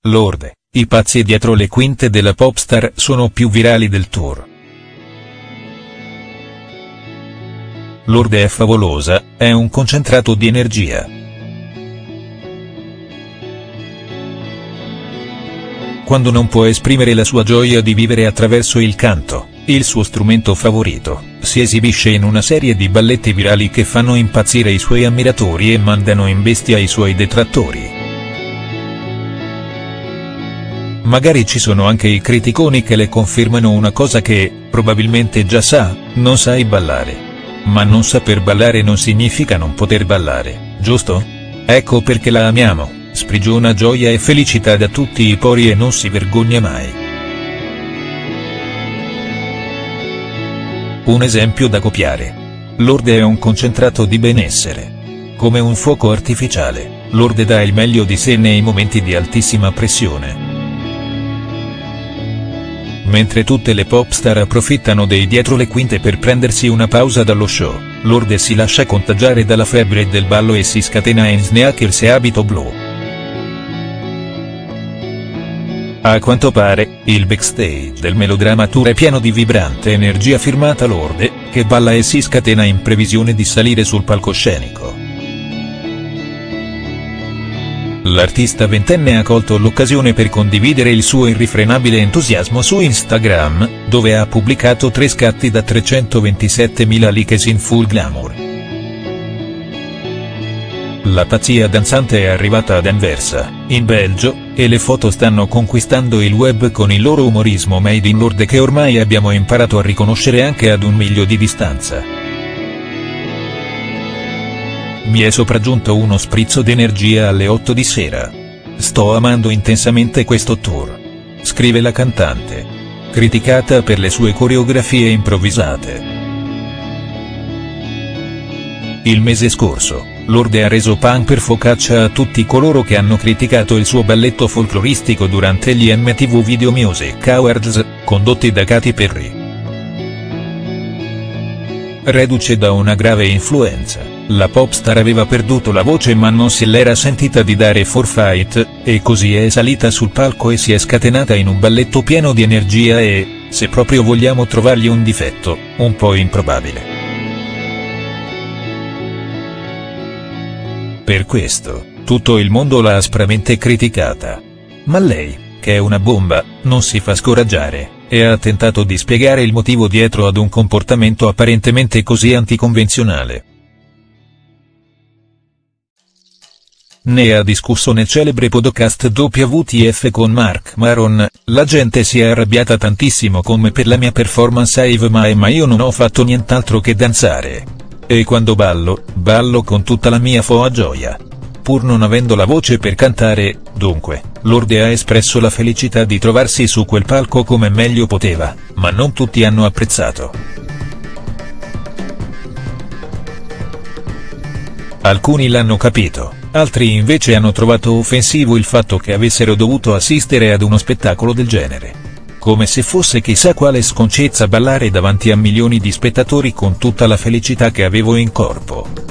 Lorde, i pazzi dietro le quinte della popstar sono più virali del tour. Lorde è favolosa, è un concentrato di energia. Quando non può esprimere la sua gioia di vivere attraverso il canto, il suo strumento favorito, si esibisce in una serie di balletti virali che fanno impazzire i suoi ammiratori e mandano in bestia i suoi detrattori. Magari ci sono anche i criticoni che le confermano una cosa che, probabilmente già sa: non sai ballare. Ma non saper ballare non significa non poter ballare, giusto? Ecco perché la amiamo, sprigiona gioia e felicità da tutti i pori e non si vergogna mai. Un esempio da copiare. Lorde è un concentrato di benessere. Come un fuoco artificiale, Lorde dà il meglio di sé nei momenti di altissima pressione. Mentre tutte le popstar approfittano dei dietro le quinte per prendersi una pausa dallo show, Lorde si lascia contagiare dalla febbre del ballo e si scatena in sneakers e abito blu. A quanto pare, il backstage del melodramma tour è pieno di vibrante energia firmata Lorde, che balla e si scatena in previsione di salire sul palcoscenico. L'artista ventenne ha colto l'occasione per condividere il suo irrefrenabile entusiasmo su Instagram, dove ha pubblicato 3 scatti da 327.000 likes in full glamour. La pazzia danzante è arrivata ad Anversa, in Belgio, e le foto stanno conquistando il web con il loro umorismo made in Lorde che ormai abbiamo imparato a riconoscere anche ad un miglio di distanza. Mi è sopraggiunto uno sprizzo d'energia alle 8 di sera. Sto amando intensamente questo tour. Scrive la cantante. Criticata per le sue coreografie improvvisate. Il mese scorso, Lorde ha reso pan per focaccia a tutti coloro che hanno criticato il suo balletto folcloristico durante gli MTV Video Music Awards, condotti da Katy Perry. Reduce da una grave influenza, la popstar aveva perduto la voce ma non se l'era sentita di dare forfait, e così è salita sul palco e si è scatenata in un balletto pieno di energia e, se proprio vogliamo trovargli un difetto, un po' improbabile. Per questo, tutto il mondo l'ha aspramente criticata. Ma lei, che è una bomba, non si fa scoraggiare, e ha tentato di spiegare il motivo dietro ad un comportamento apparentemente così anticonvenzionale. Ne ha discusso nel celebre podcast WTF con Marc Maron: la gente si è arrabbiata tantissimo con me per la mia performance a Eve ma io non ho fatto nient'altro che danzare. E quando ballo con tutta la mia foa gioia. Pur non avendo la voce per cantare, dunque, Lorde ha espresso la felicità di trovarsi su quel palco come meglio poteva, ma non tutti hanno apprezzato. Alcuni l'hanno capito, altri invece hanno trovato offensivo il fatto che avessero dovuto assistere ad uno spettacolo del genere. Come se fosse chissà quale sconcezza ballare davanti a milioni di spettatori con tutta la felicità che avevo in corpo.